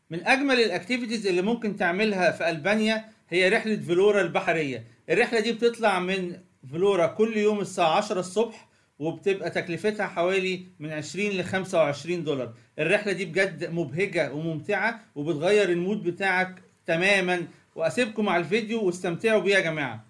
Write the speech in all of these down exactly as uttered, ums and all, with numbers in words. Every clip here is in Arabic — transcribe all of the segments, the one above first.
من اجمل الاكتيفيتيز اللي ممكن تعملها في البانيا هي رحله فلورا البحريه. الرحله دي بتطلع من فلورا كل يوم الساعه عشرة الصبح، وبتبقى تكلفتها حوالي من عشرين ل خمسة وعشرين دولار. الرحله دي بجد مبهجه وممتعه وبتغير المود بتاعك تماما. واسيبكم مع الفيديو واستمتعوا بيه يا جماعه.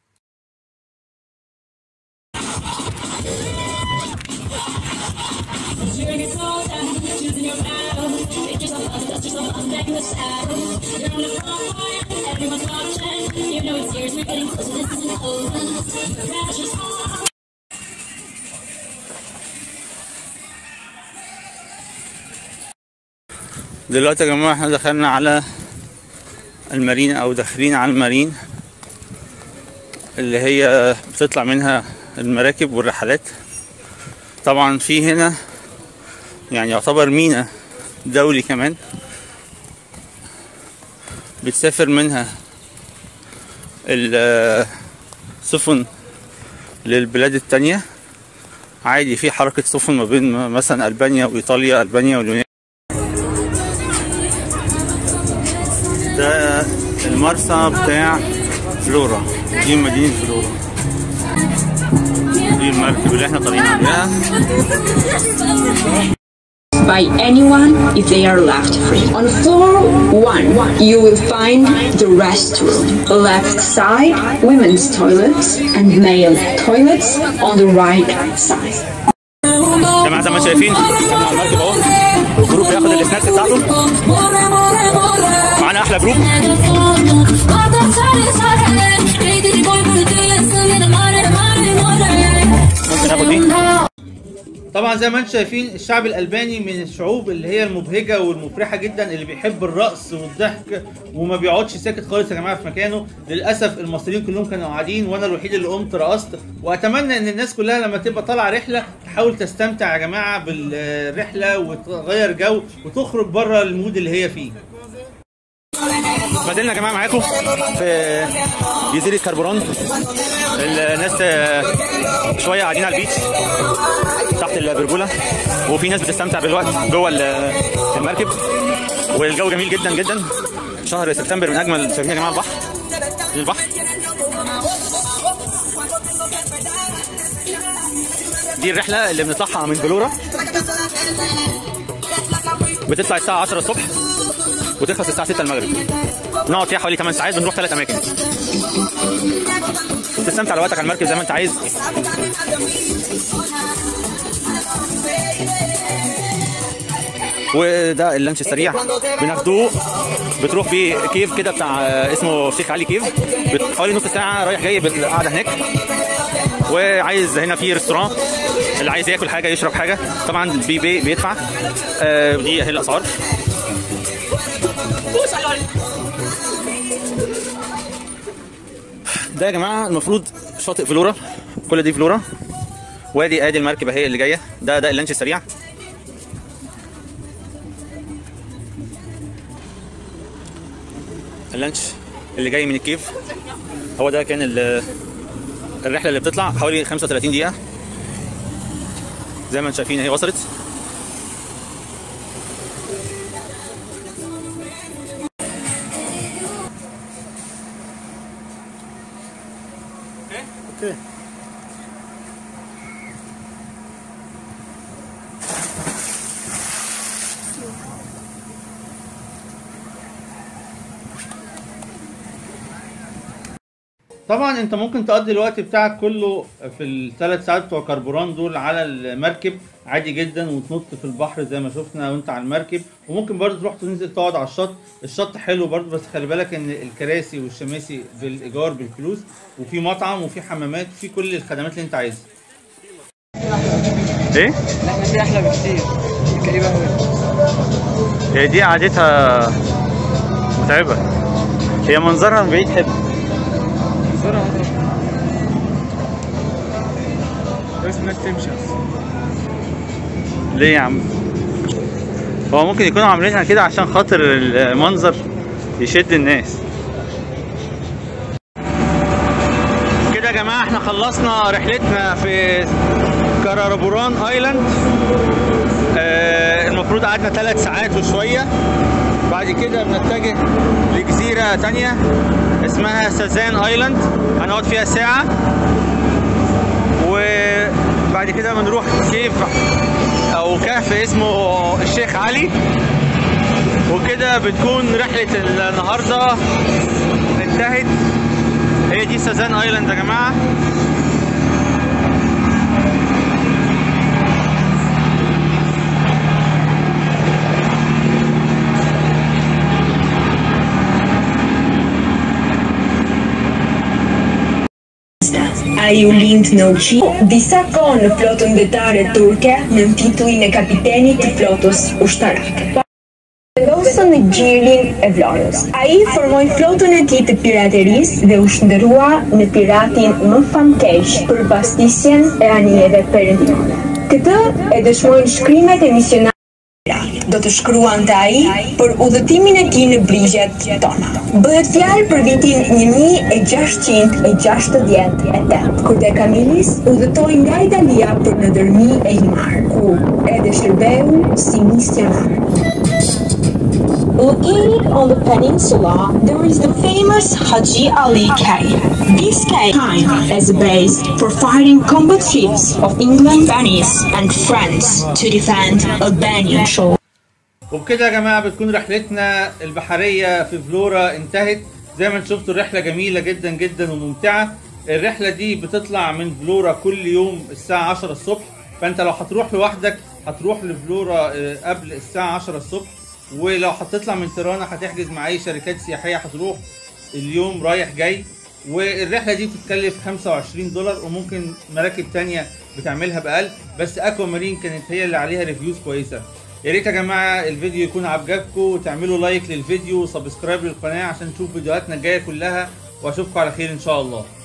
دلوقتي يا جماعه احنا دخلنا على المارينا او داخلين على المارين اللي هي بتطلع منها المراكب والرحلات. طبعا في هنا يعني يعتبر ميناء دولي كمان بتسافر منها السفن للبلاد التانية عادي. في حركة سفن ما بين مثلا ألبانيا وإيطاليا، ألبانيا واليونان. ده المرسى بتاع فلورا، دي مدينة فلورا، دي المركب اللي احنا طالعين عليها. By anyone if they are left free. On floor one, you will find the restroom. Left side, women's toilets and male toilets on the right side. جماعة زي ما شايفين احنا على المركب اهو، الجروب بياخد السناكس بتاعته. معانا احلى جروب. ممكن ناخد دي. طبعا زي ما انتم شايفين الشعب الالباني من الشعوب اللي هي المبهجه والمفرحه جدا، اللي بيحب الرقص والضحك وما بيقعدش ساكت خالص يا جماعه في مكانه. للاسف المصريين كلهم كانوا قاعدين وانا الوحيد اللي قمت رقصت. واتمنى ان الناس كلها لما تبقى طالعه رحله تحاول تستمتع يا جماعه بالرحله وتغير جو وتخرج بره المود اللي هي فيه. بدلنا يا جماعه معاكم في جزيره كاربوران. الناس شويه قاعدين على البيتش تحت البرجوله، وفي ناس بتستمتع بالوقت جوه المركب، والجو جميل جدا جدا. شهر سبتمبر من اجمل، شايفين يا جماعه البحر، البحر دي الرحله اللي بنطلعها من فلورا. بتطلع الساعه عشرة الصبح وتخلص الساعه ستة المغرب. نقعد فيها حوالي ثمان ساعات، بنروح ثلاث اماكن. تستمتع لوقتك على المركب زي ما انت عايز. وده اللانش السريع بناخدوه، بتروح بيه كيف كده بتاع اسمه شيخ علي كيف، حوالي نص ساعه رايح جاي بالقعده هناك. وعايز هنا في ريستوران، اللي عايز ياكل حاجه يشرب حاجه طبعا بي بي بيدفع. آه دي اهي الاسعار. ده يا جماعه المفروض شاطئ فلورا، كل دي فلورا. وادي ادي المركبه هي اللي جايه. ده ده اللانش السريع. اللانش اللي جاي من الكيف هو ده. كان الرحله اللي بتطلع حوالي خمسة وثلاثين دقيقه زي ما انتم شايفين اهي وصلت. اوكي طبعا انت ممكن تقضي الوقت بتاعك كله في الثلاث ساعات بتوع كاربوران دول على المركب عادي جدا، وتنط في البحر زي ما شفنا وانت على المركب. وممكن برضه تروح تنزل تقعد على الشط. الشط حلو برضه، بس خلي بالك ان الكراسي والشماسي بالايجار بالفلوس، وفي مطعم وفي حمامات وفي كل الخدمات اللي انت عايزها. ايه؟ احنا دي احلى بكتير، كئيبه قوي. هي دي قعدتها متعبه، هي منظرها من بعيد حلو. منظرها بس ما تمشي. ليه يا عم؟ هو ممكن يكونوا عاملينها كده عشان خاطر المنظر يشد الناس. كده يا جماعه احنا خلصنا رحلتنا في كاربوران ايلاند. آه المفروض قعدنا ثلاث ساعات وشويه. بعد بعد كده بنتجه لجزيرة تانية اسمها سازان ايلاند، هنقعد فيها ساعة، وبعد كده بنروح كيف او كهف اسمه الشيخ علي. وكده بتكون رحلة النهاردة انتهت. هي دي سازان ايلاند يا جماعة. Ai u lind në uqi, disa kohë në flotën detare turke në titullin e kapitenit të flotës ushtarake. Vendosën në gjirin e Vlorës. Ai formoi flotën e tij të piraterisë dhe u shndërrua në piratin më famkeq për pastisjen e anijeve perëndimore. Këtë e dëshmojnë shkrimet e misionarëve. Do të shkruante ai për udhëtimin e tij në brigjet tona. Bëhet fjalë për vitin një mijë e gjashtëqind e gjashtëdhjetë e tetë, kur De Camillis udhëtoi nga Italia për në dërmi e Himar, ku edhe shërbeu si misionar. Located on the peninsula, there is the famous Haji Ali Cay. This cay served as a base for fighting combat ships of England, Venice, and France to defend Albanian shore. وبكده يا جماعة بتكون رحلتنا البحرية في فلورا انتهت. زي ما انتم شفتوا الرحلة جميلة جدا جدا وممتعة. الرحلة دي بتطلع من فلورا كل يوم الساعة عشرة الصبح، فانت لو هتروح لوحدك هتروح لفلورا قبل الساعة عشرة الصبح، ولو هتطلع من تيرانا هتحجز مع اي شركات سياحية هتروح اليوم رايح جاي. والرحلة دي بتتكلف خمسة وعشرين دولار، وممكن مراكب تانية بتعملها بأقل، بس اكوا مارين كانت هي اللي عليها ريفيوز كويسة. يا ريت يا جماعة الفيديو يكون عجبكم وتعملوا لايك للفيديو وسبسكرايب للقناة عشان تشوفوا فيديوهاتنا الجاية كلها، واشوفكم على خير ان شاء الله.